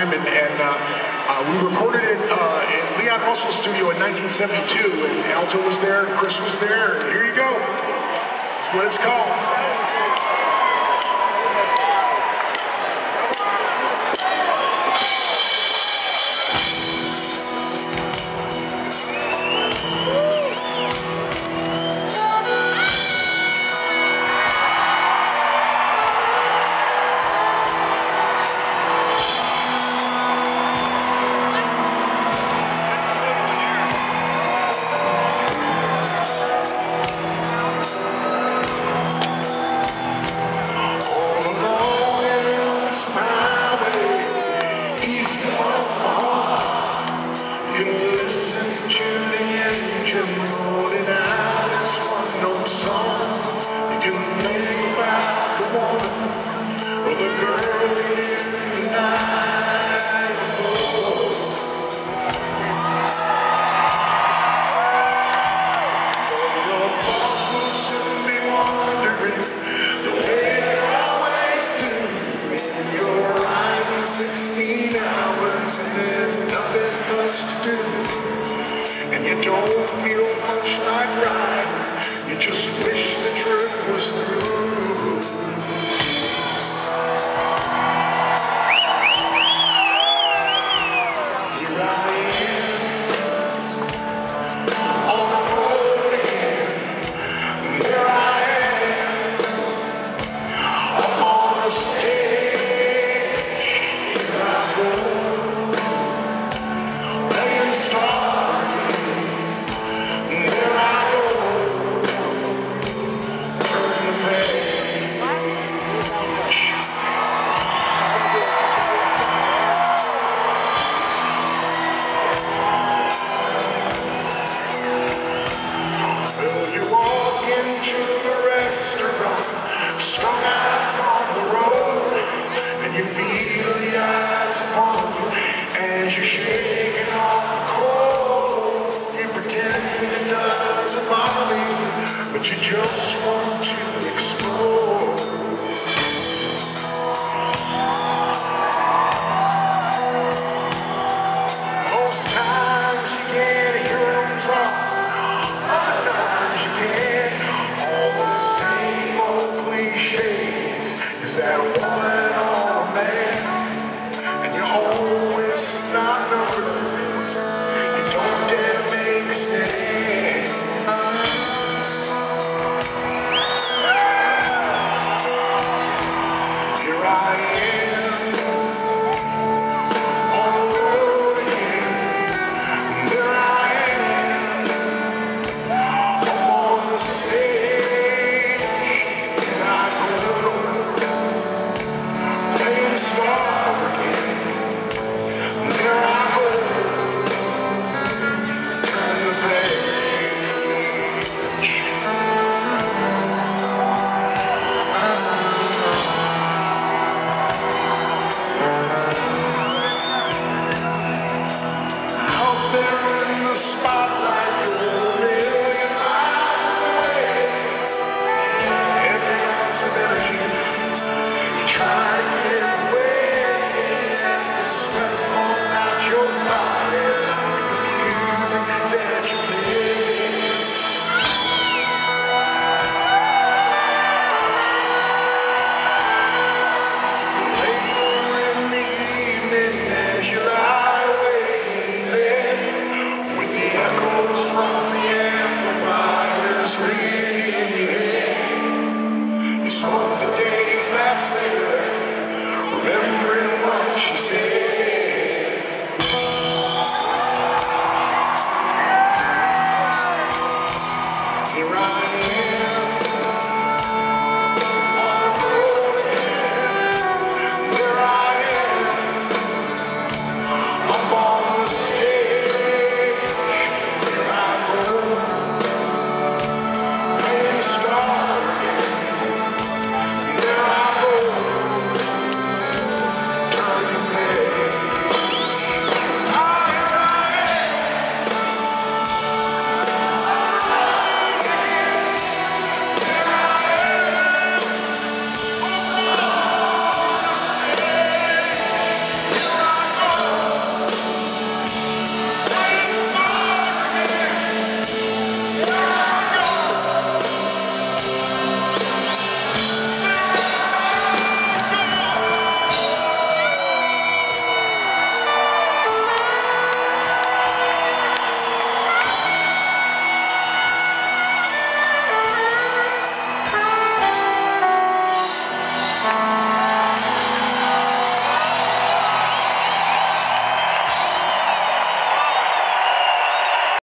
time, and we recorded it in Leon Russell's studio in 1972, and Alto was there, Chris was there, and here you go. This is what it's called. Don't feel much like riding, you just wish the trip was through. Here I am, on the road again. There I am, I'm on the stage. Here I go, playing the star. Strung out on the road, and you feel the eyes upon you as you're shaking off the cold. You pretend it doesn't bother you, but you just want to explore. Most times you can't hear them talk, other times you can. All the same old cliches. Is that a woman or a man? And you're always not numbered. You don't dare make a stand. Here I am.